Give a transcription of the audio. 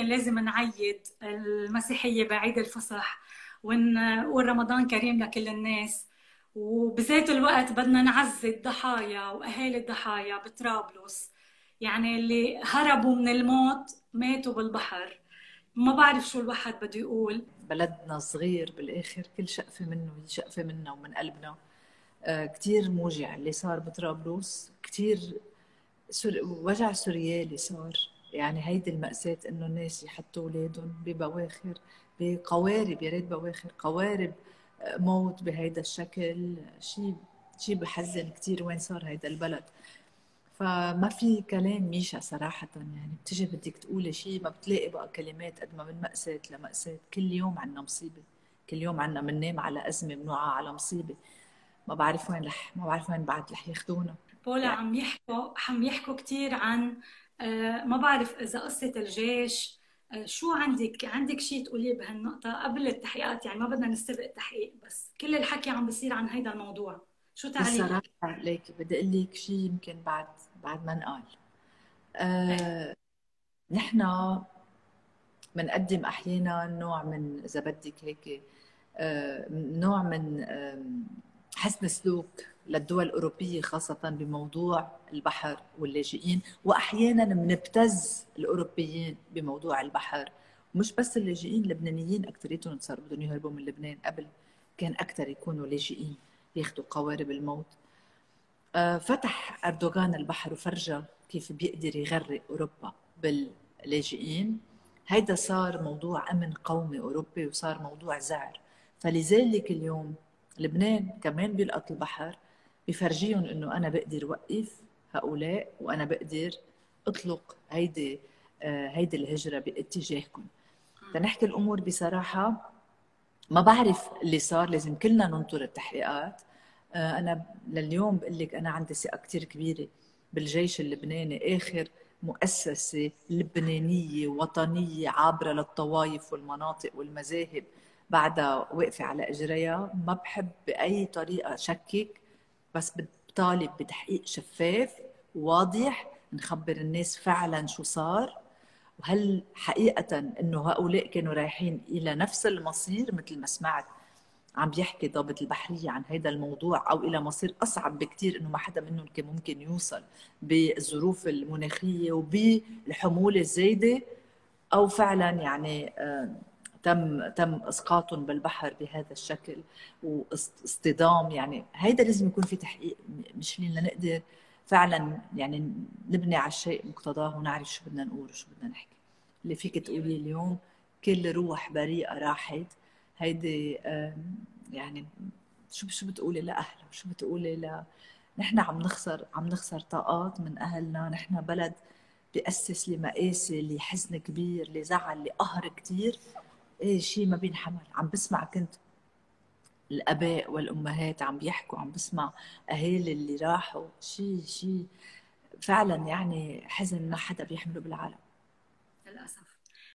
يمكن لازم نعيد المسيحية بعيد الفصح، ونقول رمضان كريم لكل الناس. وبذات الوقت بدنا نعزي الضحايا وأهالي الضحايا بطرابلس، يعني اللي هربوا من الموت ماتوا بالبحر. ما بعرف شو الواحد بده يقول. بلدنا صغير بالاخر، كل شقفه منه هي شقفه منا ومن قلبنا. كتير موجع اللي صار بطرابلس، كتير وجع سوريالي صار. يعني هيدي المأساة انه الناس يحطوا اولادهم ببواخر، بقوارب، يا ريت بواخر، قوارب موت بهيدا الشكل. شيء بحزن كتير وين صار هيدا البلد. فما في كلام ميشا صراحة، يعني بتجي بدك تقولي شيء ما بتلاقي بقى كلمات قد ما من مأساة لمأساة. كل يوم عنا مصيبة، كل يوم عنا مننام على أزمة، منوعة على مصيبة. ما بعرف وين بعد رح ياخدونا بولا يعني. عم يحكوا كثير عن، ما بعرف إذا قصة الجيش. شو عندك شيء تقوليه بهالنقطة قبل التحقيقات؟ يعني ما بدنا نستبق التحقيق، بس كل الحكي عم بيصير عن هيدا الموضوع. شو تعليقك؟ بصراحة ليك بدي أقول لك شيء يمكن بعد ما انقال. إيه. آه نحن بنقدم أحيانا نوع من، إذا بدك هيك، نوع من حسن سلوك للدول الأوروبية، خاصة بموضوع البحر واللاجئين. وأحيانا بنبتز الأوروبيين بموضوع البحر. مش بس اللاجئين، اللبنانيين أكثريتهم صاروا بدهم يهربوا من لبنان. قبل كان أكثر يكونوا لاجئين ياخذوا قوارب الموت. فتح أردوغان البحر وفرجى كيف بيقدر يغرق أوروبا باللاجئين. هيدا صار موضوع أمن قومي أوروبي، وصار موضوع زعر. فلذلك اليوم لبنان كمان بيلقط البحر، بفرجيهم إنه أنا بقدر وقف هؤلاء، وأنا بقدر أطلق هيدي الهجرة باتجاهكم. تنحكي الأمور بصراحة، ما بعرف اللي صار، لازم كلنا ننطر التحقيقات. أنا لليوم بقول لك أنا عندي ثقة كتير كبيرة بالجيش اللبناني، آخر مؤسسة لبنانية وطنية عابرة للطوائف والمناطق والمذاهب بعدها واقفة على إجريها. ما بحب بأي طريقة شكك، بس بطالب بتحقيق شفاف واضح، نخبر الناس فعلا شو صار، وهل حقيقة انه هؤلاء كانوا رايحين الى نفس المصير مثل ما سمعت عم بيحكي ضابط البحرية عن هذا الموضوع، او الى مصير اصعب بكثير انه ما حدا منهم كان ممكن يوصل بالظروف المناخية وبالحمولة الزايدة، او فعلا يعني تم اسقاطهم بالبحر بهذا الشكل واصطدام. يعني هيدا لازم يكون في تحقيق، مش لنا نقدر فعلا يعني نبني على الشيء مقتضاه ونعرف شو بدنا نقول وشو بدنا نحكي. اللي فيك تقولي اليوم كل روح بريئة راحت. هيدي يعني شو بتقولي لأهله، شو بتقولي نحن عم نخسر طاقات من أهلنا. نحن بلد بيأسس لمقاسي، لحزن كبير، لزعل، لقهر كتير. ايه شيء ما بينحمل. عم بسمع كنت الآباء والأمهات عم بيحكوا، عم بسمع أهالي اللي راحوا. شيء فعلا يعني حزن ما حدا بيحمله بالعالم. للأسف.